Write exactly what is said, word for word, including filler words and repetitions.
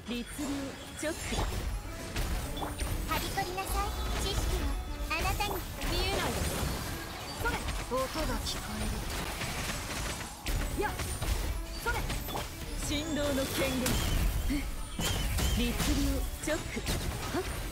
律令チョック。 はびこりなさい。知識はあなたに見えないだろ。それ、音が聞こえる。やっ、それ、振動の権限。律令チョック。はっ。